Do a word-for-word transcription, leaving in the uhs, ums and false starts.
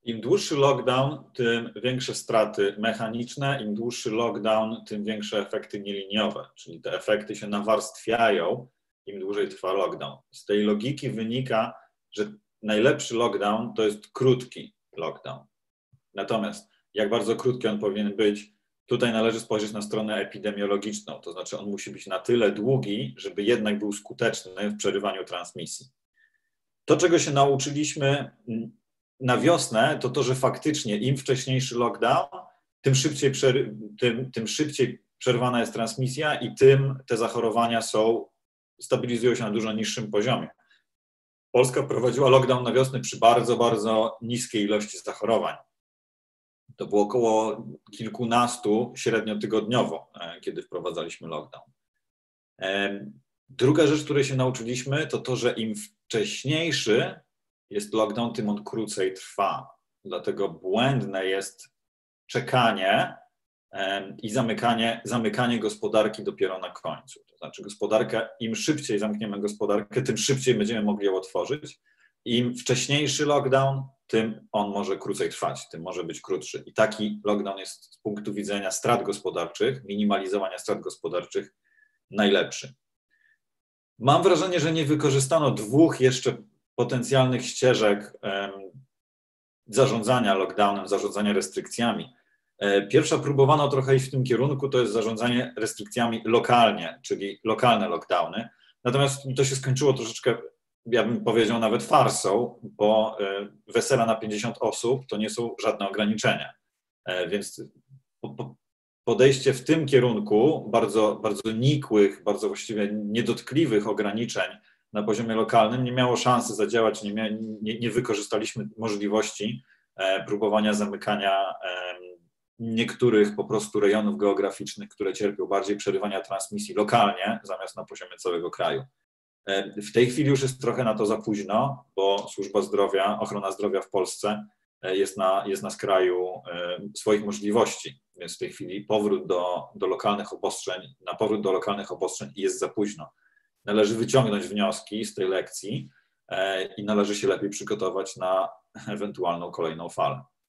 Im dłuższy lockdown, tym większe straty mechaniczne, im dłuższy lockdown, tym większe efekty nieliniowe, czyli te efekty się nawarstwiają, im dłużej trwa lockdown. Z tej logiki wynika, że najlepszy lockdown to jest krótki lockdown. Natomiast jak bardzo krótki on powinien być, tutaj należy spojrzeć na stronę epidemiologiczną, to znaczy on musi być na tyle długi, żeby jednak był skuteczny w przerywaniu transmisji. To, czego się nauczyliśmy na wiosnę, to to, że faktycznie im wcześniejszy lockdown, tym szybciej, przery, tym, tym szybciej przerwana jest transmisja i tym te zachorowania są, stabilizują się na dużo niższym poziomie. Polska prowadziła lockdown na wiosnę przy bardzo, bardzo niskiej ilości zachorowań. To było około kilkunastu średnio tygodniowo, kiedy wprowadzaliśmy lockdown. Druga rzecz, której się nauczyliśmy, to to, że im wcześniejszy jest lockdown, tym on krócej trwa. Dlatego błędne jest czekanie i zamykanie, zamykanie gospodarki dopiero na końcu. To znaczy gospodarka, im szybciej zamkniemy gospodarkę, tym szybciej będziemy mogli ją otworzyć. Im wcześniejszy lockdown, tym on może krócej trwać, tym może być krótszy. I taki lockdown jest z punktu widzenia strat gospodarczych, minimalizowania strat gospodarczych najlepszy. Mam wrażenie, że nie wykorzystano dwóch jeszcze potencjalnych ścieżek um, zarządzania lockdownem, zarządzania restrykcjami. Pierwsza próbowano trochę iść w tym kierunku, to jest zarządzanie restrykcjami lokalnie, czyli lokalne lockdowny. Natomiast to się skończyło troszeczkę, ja bym powiedział, nawet farsą, bo wesela na pięćdziesiąt osób to nie są żadne ograniczenia. Więc podejście w tym kierunku bardzo, bardzo nikłych, bardzo właściwie niedotkliwych ograniczeń na poziomie lokalnym nie miało szansy zadziałać, nie, mia, nie, nie wykorzystaliśmy możliwości próbowania zamykania niektórych po prostu rejonów geograficznych, które cierpią bardziej przerywania transmisji lokalnie, zamiast na poziomie całego kraju. W tej chwili już jest trochę na to za późno, bo służba zdrowia, ochrona zdrowia w Polsce jest na, jest na skraju swoich możliwości, więc w tej chwili powrót do, do lokalnych obostrzeń, na powrót do lokalnych obostrzeń jest za późno. Należy wyciągnąć wnioski z tej lekcji i należy się lepiej przygotować na ewentualną kolejną falę.